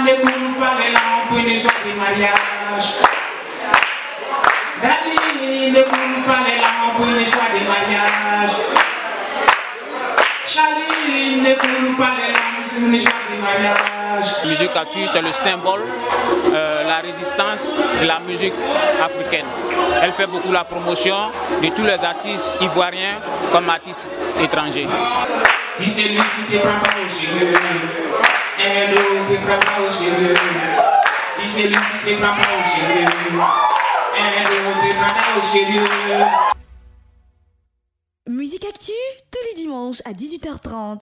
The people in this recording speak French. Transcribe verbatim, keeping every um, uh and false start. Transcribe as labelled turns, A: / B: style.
A: ne coule pas les larmes pour une histoire de mariage. Daddy ne coule pas les larmes pour une histoire de mariage. Charlie ne coule pas les larmes pour une histoire de mariage.
B: La musique actu, c'est le symbole euh, la résistance de la musique africaine. Elle fait beaucoup la promotion de tous les artistes ivoiriens comme artistes étrangers.
A: Si c'est lui qui te prend pas au sérieux, un autre te prend pas au sérieux. Si c'est lui qui te prend pas au sérieux, un autre te prend pas au sérieux.
C: Musique Actu, tous les dimanches à dix-huit heures trente.